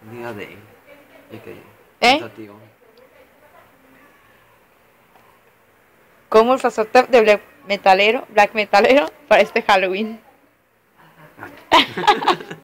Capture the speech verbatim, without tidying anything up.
Día de... ¿Y qué? ¿Eh? Tentativo. ¿Cómo disfrazarte de black metalero, black metalero para este Halloween?